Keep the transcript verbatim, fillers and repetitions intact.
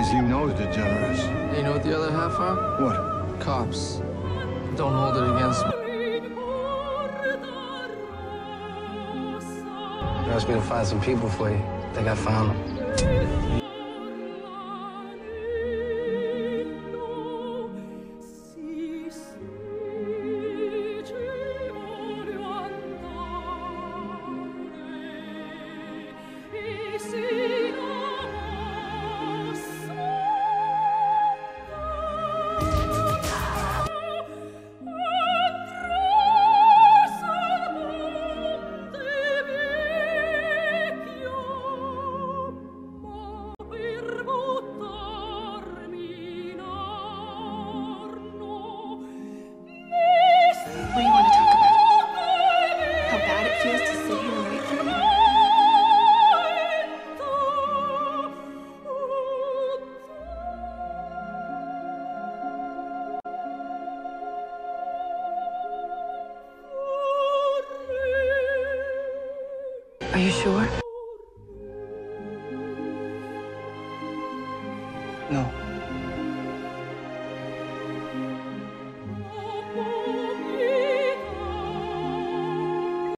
Because he knows the generous. You know what the other half are? What? Cops. Don't hold it against me. You asked me to find some people for you. I think I found them. What do you want to talk about? How bad it feels to sit here and wait for me? Are you sure? No.